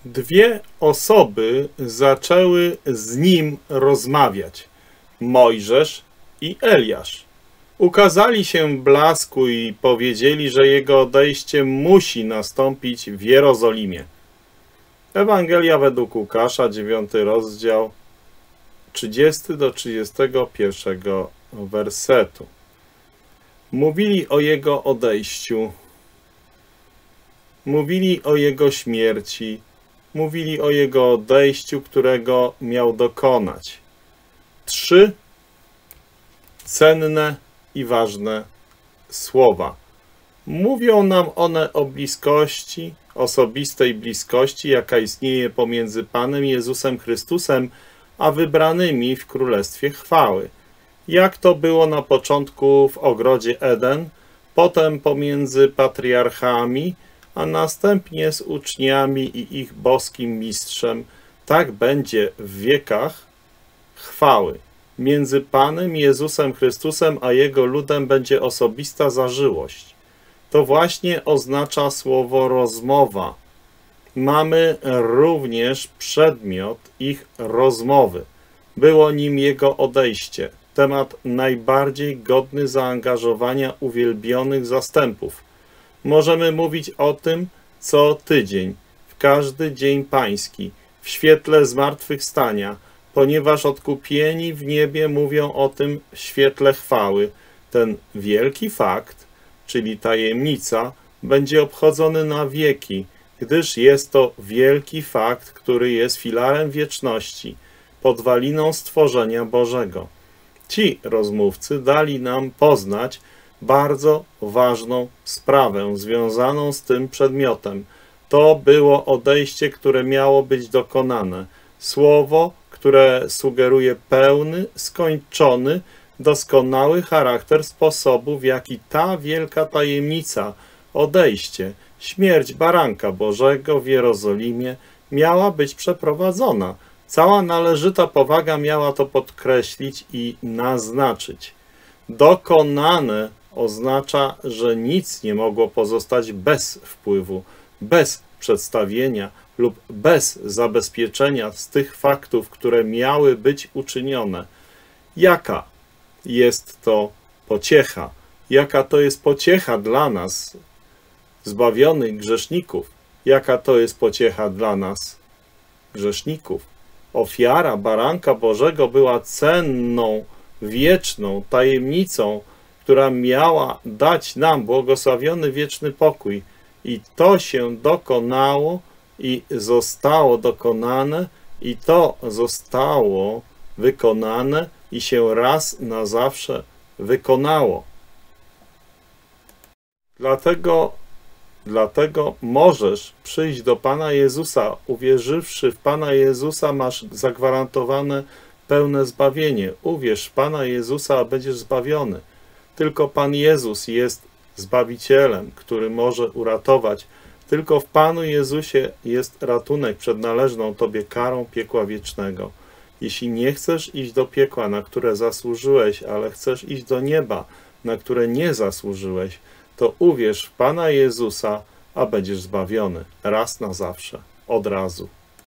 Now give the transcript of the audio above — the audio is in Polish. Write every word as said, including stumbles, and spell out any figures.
Dwie osoby zaczęły z nim rozmawiać. Mojżesz i Eliasz. Ukazali się w blasku i powiedzieli, że jego odejście musi nastąpić w Jerozolimie. Ewangelia według Łukasza, dziewiąty rozdział, trzydziesty do trzydziestego pierwszego wersetu. Mówili o jego odejściu, mówili o jego śmierci, mówili o jego odejściu, którego miał dokonać. Trzy cenne i ważne słowa. Mówią nam one o bliskości, osobistej bliskości, jaka istnieje pomiędzy Panem Jezusem Chrystusem a wybranymi w Królestwie Chwały. Jak to było na początku w ogrodzie Eden, potem pomiędzy patriarchami, a następnie z uczniami i ich boskim mistrzem, tak będzie w wiekach chwały. Między Panem Jezusem Chrystusem a Jego ludem będzie osobista zażyłość. To właśnie oznacza słowo rozmowa. Mamy również przedmiot ich rozmowy. Było nim Jego odejście, temat najbardziej godny zaangażowania uwielbionych zastępów. Możemy mówić o tym co tydzień, w każdy dzień pański, w świetle zmartwychwstania, ponieważ odkupieni w niebie mówią o tym w świetle chwały. Ten wielki fakt, czyli tajemnica, będzie obchodzony na wieki, gdyż jest to wielki fakt, który jest filarem wieczności, podwaliną stworzenia Bożego. Ci rozmówcy dali nam poznać bardzo ważną sprawę związaną z tym przedmiotem. To było odejście, które miało być dokonane. Słowo, które sugeruje pełny, skończony, doskonały charakter sposobu, w jaki ta wielka tajemnica, odejście, śmierć Baranka Bożego w Jerozolimie miała być przeprowadzona. Cała należyta powaga miała to podkreślić i naznaczyć. Dokonane oznacza, że nic nie mogło pozostać bez wpływu, bez przedstawienia lub bez zabezpieczenia z tych faktów, które miały być uczynione. Jaka jest to pociecha? Jaka to jest pociecha dla nas, zbawionych grzeszników? Jaka to jest pociecha dla nas, grzeszników? Ofiara Baranka Bożego była cenną, wieczną tajemnicą, która miała dać nam błogosławiony wieczny pokój. I to się dokonało i zostało dokonane, i to zostało wykonane i się raz na zawsze wykonało. Dlatego, dlatego możesz przyjść do Pana Jezusa. Uwierzywszy w Pana Jezusa, masz zagwarantowane pełne zbawienie. Uwierz w Pana Jezusa, a będziesz zbawiony. Tylko Pan Jezus jest Zbawicielem, który może uratować. Tylko w Panu Jezusie jest ratunek przed należną Tobie karą piekła wiecznego. Jeśli nie chcesz iść do piekła, na które zasłużyłeś, ale chcesz iść do nieba, na które nie zasłużyłeś, to uwierz w Pana Jezusa, a będziesz zbawiony raz na zawsze, od razu.